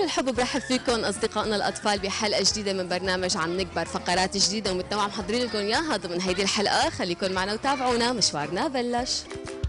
الحب برحب فيكم أصدقائنا الأطفال بحلقة جديدة من برنامج عم نكبر. فقرات جديدة ومتنوعة محضرين لكم إياها ضمن هيدي الحلقة. خليكم معنا وتابعونا، مشوارنا بلش.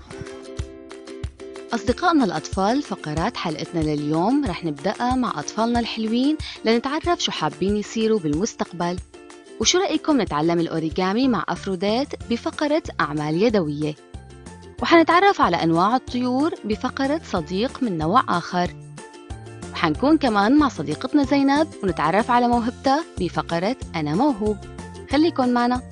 أصدقائنا الأطفال، فقرات حلقتنا لليوم رح نبدأها مع أطفالنا الحلوين لنتعرف شو حابين يصيروا بالمستقبل. وشو رأيكم نتعلم الأوريجامي مع أفروديت بفقرة أعمال يدوية، وحنتعرف على أنواع الطيور بفقرة صديق من نوع آخر، وحنكون كمان مع صديقتنا زينب ونتعرف على موهبتها بفقرة أنا موهوب. خليكن معنا.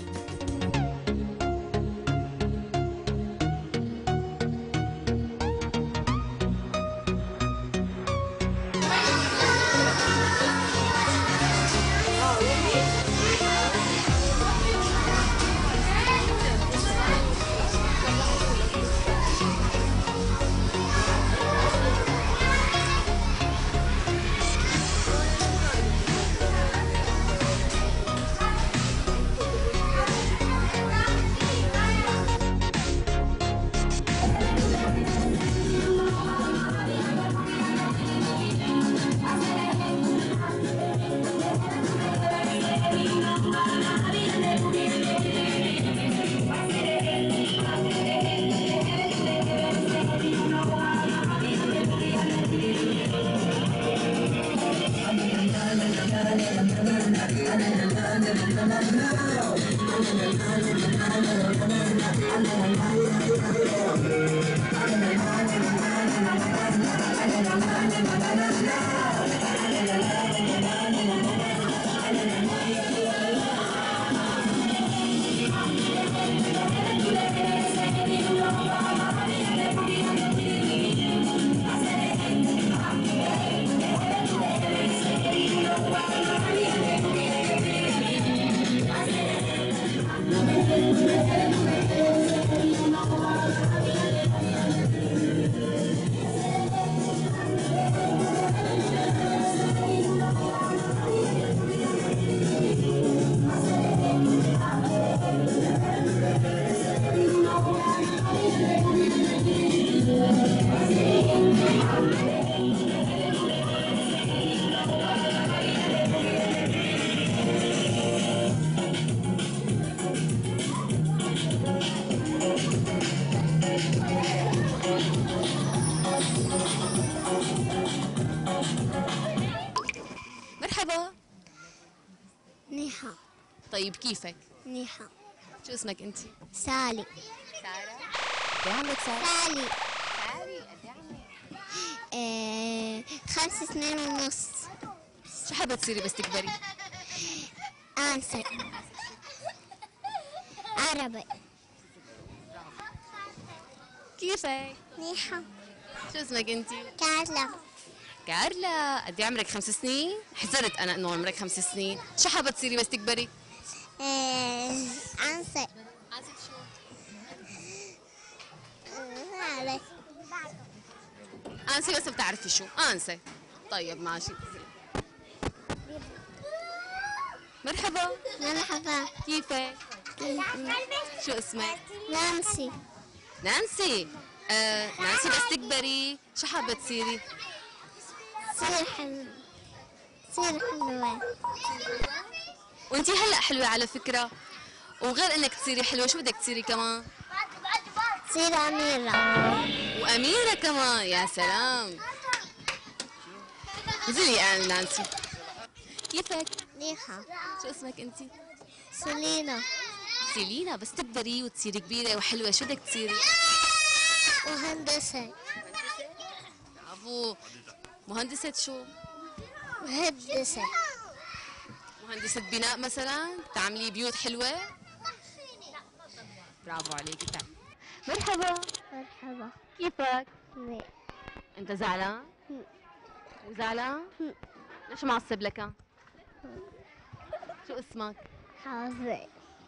مرحبا. نيحة. طيب كيفك؟ نيحة. شو اسمك أنت؟ سالي. سارة. قد عمرك سارة؟ سالي. ساري قد عمرك؟ 5 سنين ونص. شو حابة تصيري بس تكبري؟ أنسة. عربي. كيفك؟ نيحة. شو اسمك أنت؟ كارلا. كارلا. قد عمرك 5 سنين؟ حزرت أنا إنه عمرك 5 سنين. شو حابة تصيري بس تكبري؟ أنسة. عازف شو؟ عارف. أنسة بس بتعرفي شو؟ أنسة. طيب ماشي. مرحبا. مرحبا. كيفك؟ شو اسمك؟ نانسي. نانسي. نانسي بس تكبري شو حابة تصيري؟ صير حلوة. صير حلوة. وانتي هلا حلوة على فكرة. وغير انك تصيري حلوة شو بدك تصيري كمان؟ صير أميرة. وأميرة كمان. يا سلام. نزلي الآن نانسي. كيفك؟ نيحة. شو اسمك انتي؟ سلينا. سيلينا. بس تكبري وتصيري كبيرة وحلوة شو بدك تصيري؟ مهندسة. برافو. مهندسة شو؟ مهندسة. مهندسة بناء مثلا؟ تعملي بيوت حلوة؟ برافو عليكي. تعال. مرحبا. مرحبا. كيفك؟ ني. انت زعلان؟ وزعلان؟ ليش معصب لك؟ شو اسمك؟ حازم.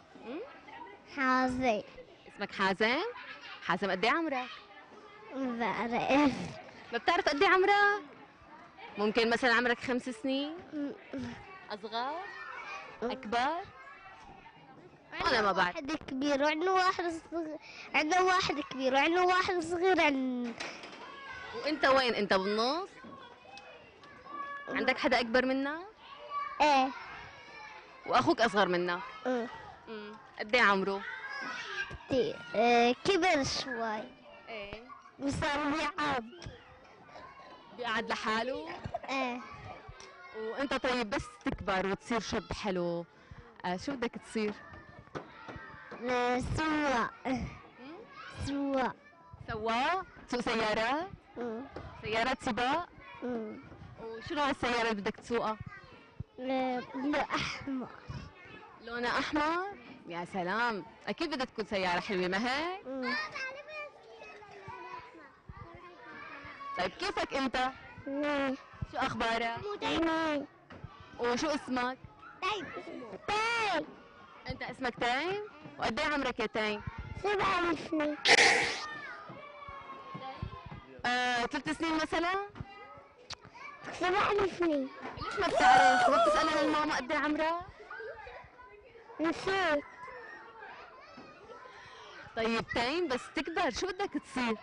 حازم. اسمك حازم؟ حازم قد ايه عمرك؟ ما بعرف. ما بتعرف قد ايه عمرك؟ ممكن مثلا عمرك 5 سنين؟ أصغر؟ أكبر؟ أنا ما بعرف. واحد كبير وعندنا واحد صغير. عندنا واحد كبير وعندنا واحد صغير. وأنت وين؟ أنت بالنص؟ عندك حدا اكبر منا؟ ايه. واخوك اصغر منا؟ أه. قد ايه عمره؟ كتير. كبر شوي. ايه. وصار بيلعب. بيقعد لحاله؟ ايه. وانت طيب بس تكبر وتصير شاب حلو، شو بدك تصير؟ سواق. سواق. سواق؟ تسوق سيارات؟ سيارات سباق؟ وشو نوع السيارة اللي بدك تسوقها؟ لا، أحمر. لونها أحمر؟ يا سلام، أكيد بدها تكون سيارة حلوة ما هيك؟ طيب كيفك أنت؟ شو أخبارك؟ وشو اسمك؟ تايم. أنت اسمك تايم؟ وقد إيه عمرك يا تايم؟ 7 سنين. 3 سنين مثلا؟ 7 سنين. ليش ما بتعرف؟ ما بتسألها للماما قد إيه عمرها؟ نسيت. طيب تايم بس تكبر شو بدك تصير؟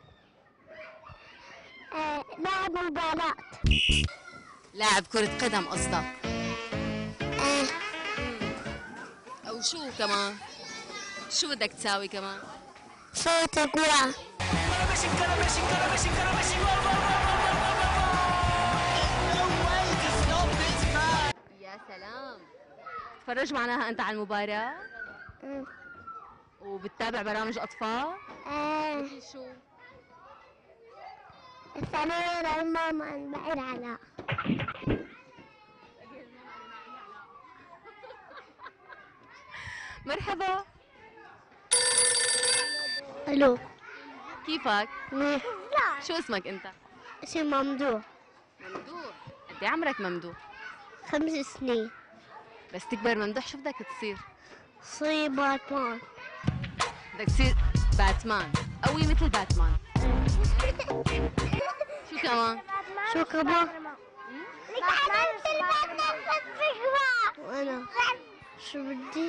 لاعب مباراة. لاعب كرة قدم قصدك؟ أو شو كمان؟ شو بدك تساوي كمان؟ صوت كورة. يا سلام، تفرج معناها أنت على المباراة؟ وبتتابع برامج أطفال؟ مثل شو؟ الثانية الماما بعيد على. مرحبا. الو. كيفك؟ شو اسمك أنت؟ اسمي ممدوح. ممدوح. قد إيه عمرك ممدوح؟ 5 سنين. بس تكبر ممدوح شو بدك تصير؟ صير باتمان. بدك تصير باتمان، قوي مثل باتمان. شو كمان؟ شو كمان؟ وانا شو بدي؟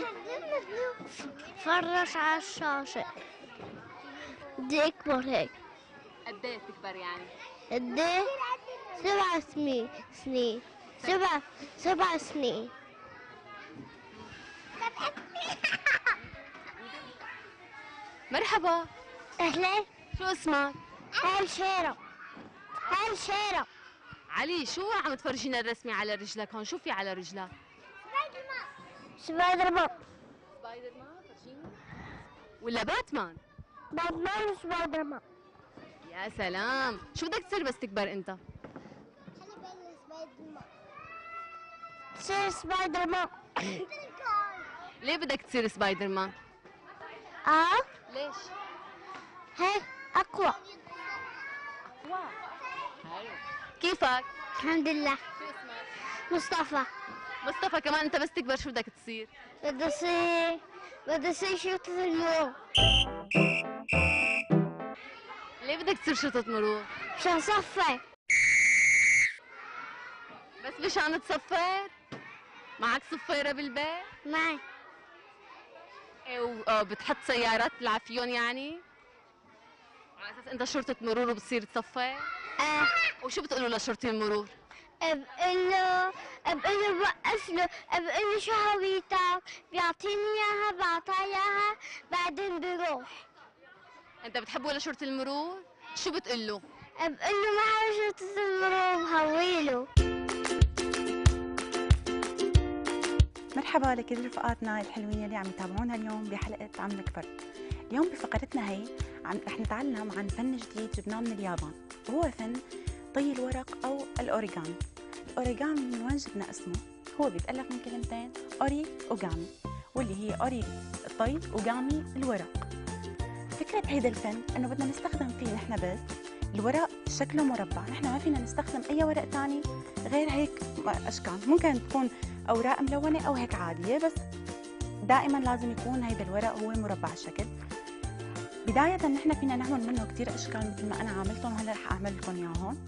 فرش على الشاشة. بدي اكبر هيك. قد ايه تكبر يعني؟ قد ايه؟ 7 سنين. 7 سنين. مرحبا. اهلين. شو اسمك؟ هالشارع. علي. شو عم تفرجينا الرسمة على رجلك هون؟ شو في على رجلك؟ سبايدر مان. سبايدر مان فرجينا. ولا باتمان؟ باتمان وسبايدر مان. يا سلام، شو بدك تصير بس تكبر انت؟ تصير سبايدر مان. ليه بدك تصير سبايدر مان؟ ليش؟ ليش؟ هيك اقوى. اقوى. حلو. كيفك؟ الحمد لله. شو اسمك؟ مصطفى. مصطفى. كمان انت بس تكبر شو بدك تصير؟ بدي اصير شرطة المرور. ليه بدك تصير شرطة مرور؟ مشان صفر. بس مشان تصفر؟ معك صفيرة بالبيت؟ معي. ايه وبتحط سيارات تلعب فيهم يعني؟ على اساس انت شرطة مرور وبتصير تصفر؟ وشو بتقولوا لشرطي المرور؟ بقول له بوقف له، بقول له شو هويتك؟ بيعطيني اياها، بعطيه اياها، بعدين بروح. انت بتحبه لشرطي المرور؟ شو بتقول له؟ بقول له معه شرطة المرور بهويله. مرحبا لكل رفقاتنا الحلوين اللي عم يتابعونا اليوم بحلقة عملك فرد. اليوم بفقرتنا هي رح نتعلم عن فن جديد جبناه من اليابان، وهو فن طي الورق أو الأوريغامي. الأوريغامي من وين جبنا اسمه؟ هو بيتألف من كلمتين أوري وغامي، واللي هي أوري الطي وغامي الورق. فكرة هيدا الفن إنه بدنا نستخدم فيه نحن بس الورق شكله مربع، نحن ما فينا نستخدم أي ورق تاني غير هيك أشكال، ممكن تكون أوراق ملونة أو هيك عادية، بس دائما لازم يكون هيدا الورق هو مربع الشكل. بداية نحن فينا نعمل منه كتير أشكال مثل ما أنا عاملتهم، وهلا رح أعمل لكم إياهم.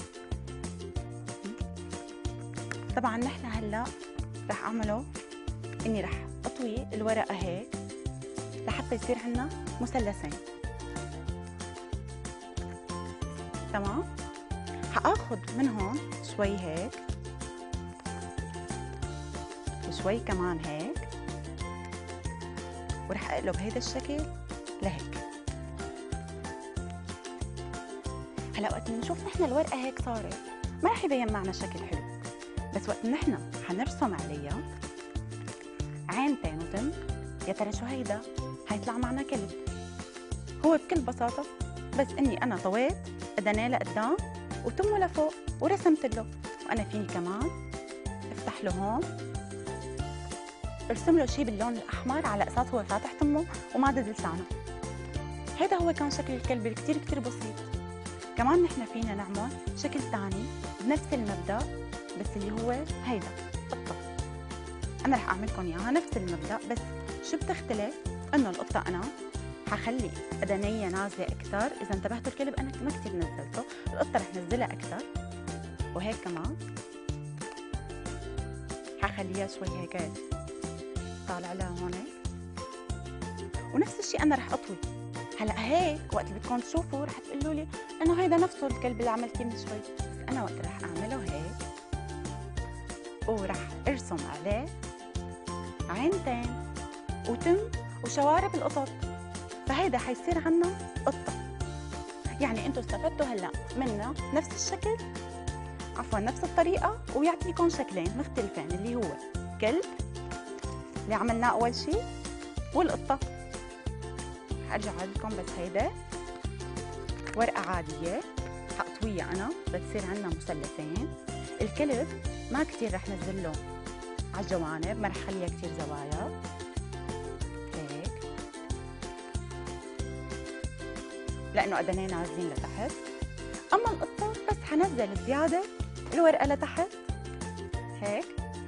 طبعا نحن هلا رح أعمله إني رح أطوي الورقة هيك لحتى يصير عنا مثلثين. تمام؟ حآخد من هون شوي هيك وشوي كمان هيك، ورح اقلب هيدا الشكل لهيك. هلا وقت نشوف نحن الورقه هيك صارت ما رح يبين معنا شكل حلو، بس وقت نحن حنرسم عليها عينتين وتم، يا ترى شو هيدا؟ حيطلع معنا كلب. هو بكل بساطه بس اني انا طويت ادنيه لقدام وتمه لفوق ورسمت له. وانا فيني كمان افتح له هون ارسم له شيء باللون الاحمر على اساس هو فاتح تمه ومادد لسانه. هذا هو كان شكل الكلب كتير كتير بسيط. كمان نحن فينا نعمل شكل ثاني بنفس المبدا بس اللي هو هيدا قطه. انا رح اعملكم اياها نفس المبدا، بس شو بتختلف انه القطه انا حخلي ادنيه نازله اكثر. اذا انتبهتوا الكلب انا ما كثير نزلته، القطه رح نزلها اكثر، وهيك كمان حخليها شوي هيك طالع لها هون، ونفس الشيء انا رح اطوي. هلا هيك وقت اللي بدكم تشوفوا رح تقولوا لي انه هيدا نفسه الكلب اللي عملتيه من شوي، بس انا وقت رح اعمله هيك ورح ارسم عليه عينتين وتم وشوارب القطط، فهيدا حيصير عنا قطه. يعني انتم استفدتوا هلا منه نفس الشكل، عفوا نفس الطريقه، ويعطيكم شكلين مختلفين اللي هو كلب اللي عملناه اول شيء والقطه. حارجع لكم بس هيدا ورقه عاديه حاطويها انا بتصير عنا مثلثين. الكلب ما كتير رح نزل له على الجوانب، ما رح خليها كتير زوايا هيك لانه ادنيه نازلين لتحت. اما القطه بس حنزل زياده الورقه لتحت هيك،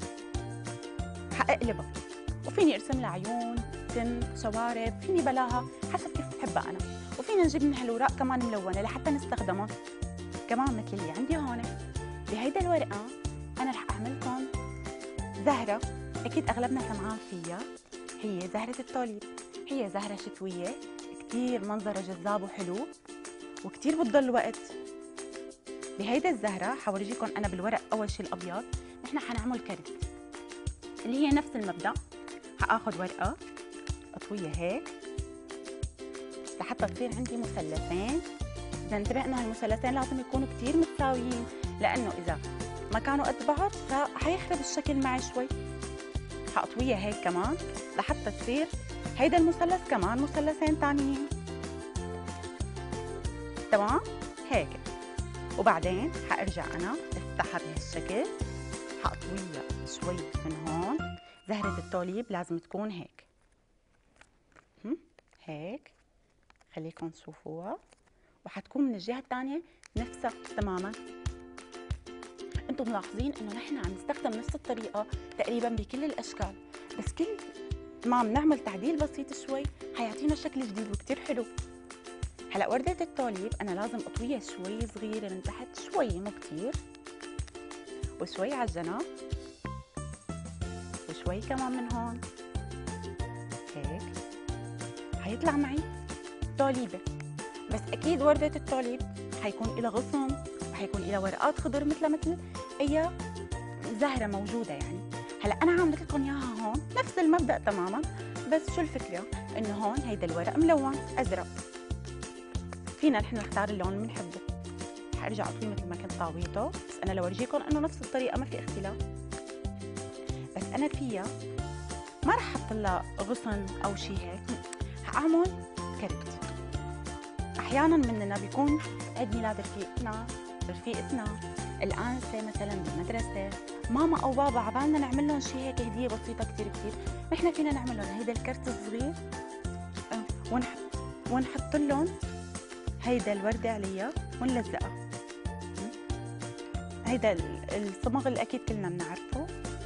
حاقلبها وفيني ارسم لها عيون تم شوارب، فيني بلاها حسب كيف بحبها انا، وفينا نجيب من هالوراق كمان ملونه لحتى نستخدمها كمان مثل اللي عندي هون. بهيدا الورقه انا رح اعملكم زهره اكيد اغلبنا سمعان فيها، هي زهره التوليب. هي زهره شتويه كتير منظرها جذاب وحلو وكتير بتضل وقت. بهيدا الزهره حورجيكم انا بالورق اول شيء الابيض. نحن حنعمل كرت اللي هي نفس المبدا، حاخذ ورقه اطويها هيك لحتى تصير عندي مثلثين. اذا انتبهنا هالمثلثين لازم يكونوا كتير متساويين، لانه اذا ما كانوا قد بعض فحيخرب الشكل معي شوي. حاطويها هيك كمان لحتى تصير هيدا المثلث كمان مثلثين ثانيين، تمام هيك. وبعدين حارجع انا افتحها بهالشكل، حاطويها شوي من هون. زهرة التوليب لازم تكون هيك هيك، خليكم تشوفوها، وحتكون من الجهة الثانية نفسها تماما. انتم ملاحظين انه نحن عم نستخدم نفس الطريقة تقريبا بكل الاشكال، بس كل ما بنعمل تعديل بسيط شوي حيعطينا شكل جديد وكتير حلو. هلا وردة التوليب انا لازم اطويها شوي صغيرة من تحت شوي مو كتير، وشوي على الجنب، وشوي كمان من هون هيك، حيطلع معي توليبة. بس اكيد وردة التوليب حيكون لها غصن وحيكون لها ورقات خضر مثل اي زهرة موجودة يعني. هلا انا عاملة لكم اياها هون نفس المبدأ تماما، بس شو الفكرة؟ انه هون هيدا الورق ملون ازرق، فينا نحن نختار اللون اللي بنحبه. حارجع اطويه مثل ما كنت طاويته، بس انا لورجيكم انه نفس الطريقة ما في اختلاف. بس انا فيها ما رح احط لها غصن او شيء هيك، حاعمل كرت. احيانا مننا بيكون عيد ميلاد رفيقتنا الانسه مثلا بالمدرسه، ماما او بابا عبالنا نعمل لهم شيء هيك هديه بسيطه كثير كثير، نحن فينا نعمل لهم هيدا الكرت الصغير ونحط لهم هيدا الورده عليها ونلزقها. هيدا الصمغ اللي اكيد كلنا بنعرفه،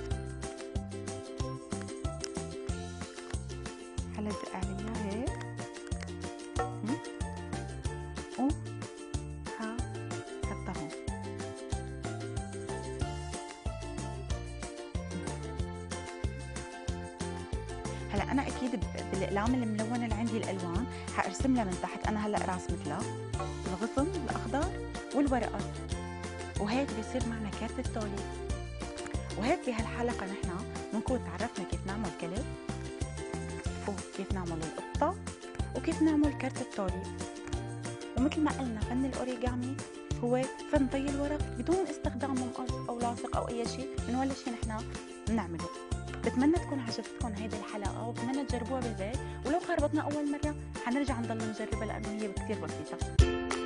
حلزق عليها هيك حطها هون. هلا انا اكيد بالاقلام الملونه اللي عندي الالوان حارسم لها من تحت. انا هلا راسمت لها الغصن الاخضر والورقه، وهيك بيصير معنا كارت التوليب. وهيك بهالحلقة نحن بنكون تعرفنا كيف نعمل كلب، وكيف نعمل القطة، وكيف نعمل كرت التوليب. ومثل ما قلنا فن الأوريجامي هو فن طي الورق بدون استخدام مقص أو لاصق أو أي شيء من ولا شيء نحن بنعمله. بتمنى تكون عجبتكم هيدي الحلقة، وبتمنى تجربوها بالبيت، ولو خربطنا أول مرة حنرجع نضل نجربها لأنه هي كتير بسيطة.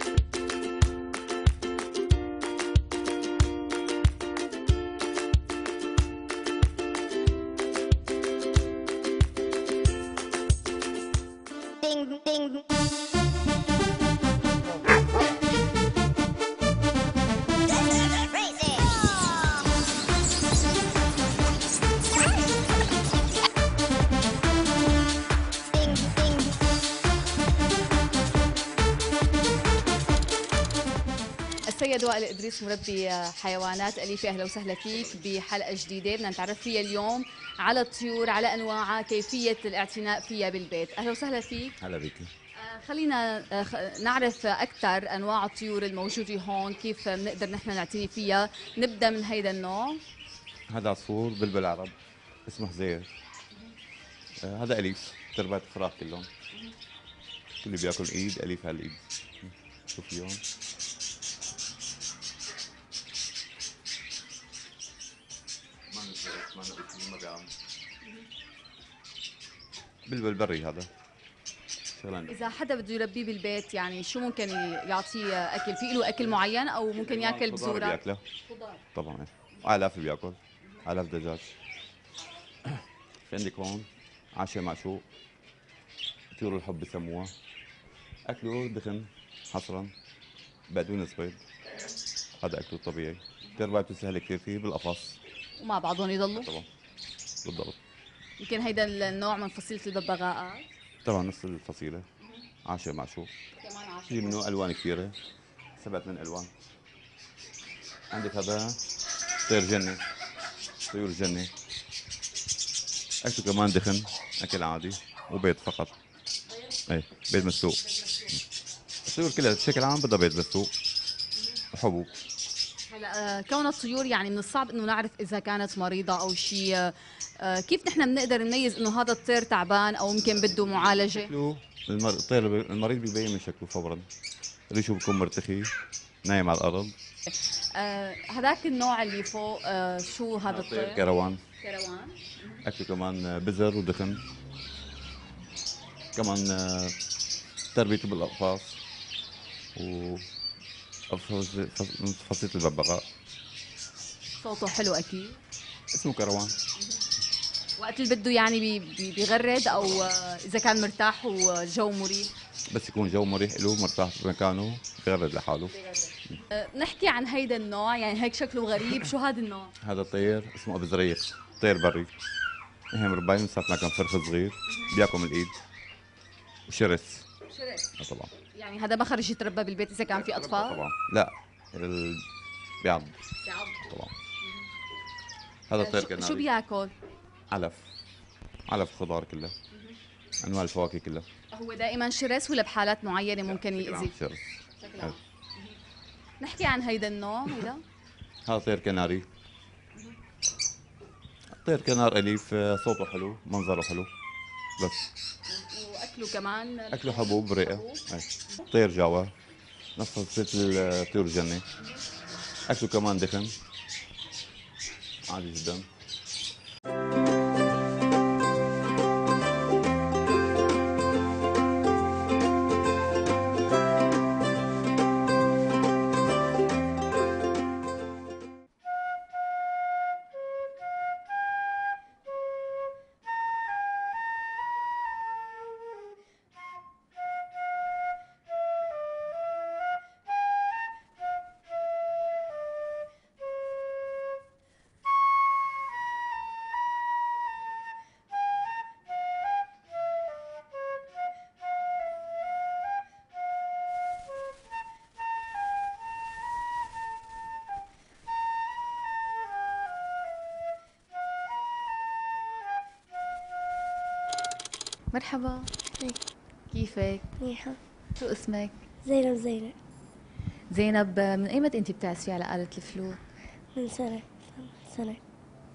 السيد وائل إدريس مربي حيوانات أليفة، أهلا وسهلا فيك بحلقة جديدة بدنا نتعرف فيها اليوم على الطيور، على أنواعها، كيفية الاعتناء فيها بالبيت. أهلا وسهلا فيك. هلا بيكي. خلينا نعرف أكثر أنواع الطيور الموجودة هون، كيف بنقدر نحن نعتني فيها. نبدأ من هيدا النوع. هذا عصفور بلبل عرب اسمه حزير. هذا أليف، تربات فراخ كلهم. كل اللي بياكل ايد أليف هالايد. شوف اليوم ما بيعمل. بلبل بري هذا. شغلان. إذا حدا بده يربيه بالبيت يعني شو ممكن يعطيه أكل؟ في له أكل معين أو ممكن ياكل بذورة؟ بياكله. خضار. طبعا. آلاف بياكل. آلاف دجاج. في عندك هون عشاء معشوق. طيور الحب بسموها. أكله دخن حصرا بقدونس بيض. هذا أكله الطبيعي. ترباته سهلة كثير فيه بالقفص. ومع بعضهم يضلوا؟ طبعا. بالضبط. يمكن هيدا النوع من فصيلة الببغاءات. طبعا نفس الفصيلة. عشاء معشوق. كمان عشاء. في منه ألوان كثيرة. 7 ألوان. عندك هذا طير جنة. طيور جنة. أكله كمان دخن. أكل عادي وبيض فقط. ايه بيض مسلوق. الطيور كلها بشكل عام بدها بيض مسلوق وحبوب. هلا كون الطيور يعني من الصعب انه نعرف اذا كانت مريضه او شيء، كيف نحن بنقدر نميز انه هذا الطير تعبان او يمكن بده معالجه؟ شكله الطير المريض بيبين من شكله فورا. ريشه بيكون مرتخي نايم على الارض. هذاك النوع اللي فوق شو هذا الطير؟ كروان. كروان. اكله كمان بزر ودخن. كمان تربيته بالاقفاص و فصيلة الببغاء. صوته حلو اكيد. اسمه كروان. وقت اللي بده يعني بيغرد او اذا كان مرتاح والجو مريح؟ بس يكون جو مريح له مرتاح بمكانه بيغرد لحاله. نحكي عن هيدا النوع، يعني هيك شكله غريب، شو هذا النوع؟ هذا الطير اسمه ابو زريق، طير بري. هي مرباين من ساعة ما كان فرخ صغير بياكل من الايد وشرس. شرس. طبعا. يعني هذا ما خرج يتربى بالبيت اذا كان في اطفال؟ طبعا لا بيعض. بيعض. طبعا. هذا الطير كناري. شو بياكل؟ علف. علف خضار كلها. انواع الفواكه كلها. هو دائما شرس ولا بحالات معينه ممكن يأذي؟ شرس. بشكل عام. نحكي عن هيدا النوع هيدا. هذا طير كناري. طير كنار اليف، صوته حلو، منظره حلو. بس. واكله كمان اكله حبوب رئه. طير جوا نفس فصيلة الطيور الجنة. اكله كمان دخن عادي جدا. مرحبا. هيك. كيفك؟ منيحة. شو اسمك؟ زينب. زينب، من ايمت انت بتعزفي على آلة الفلوت؟ من سنة.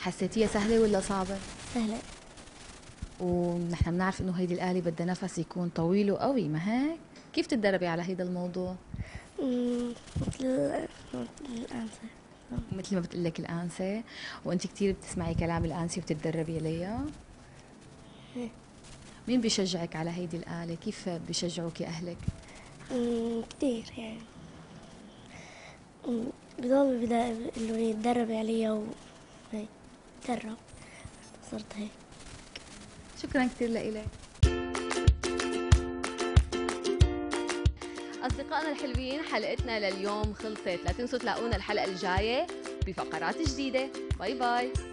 حسيتيها سهلة ولا صعبة؟ سهلة. ونحن بنعرف انه هيدي الآلة بدها نفس يكون طويل وقوي، ما هيك؟ كيف تتدربي على هيدا الموضوع؟ مثل الأنثى. مثل ما بتقول لك الآنسة، وانت كثير بتسمعي كلام الآنسة وبتتدربي عليها؟ إيه. مين بيشجعك على هيدي الآلة؟ كيف بيشجعوك أهلك؟ كتير يعني. بضل إنه يتدرب عليها وهيك يتدرب صرت هيك. شكرا كثير لإلك. أصدقائنا الحلوين، حلقتنا لليوم خلصت. لا تنسوا تلاقونا الحلقة الجاية بفقرات جديدة. باي باي.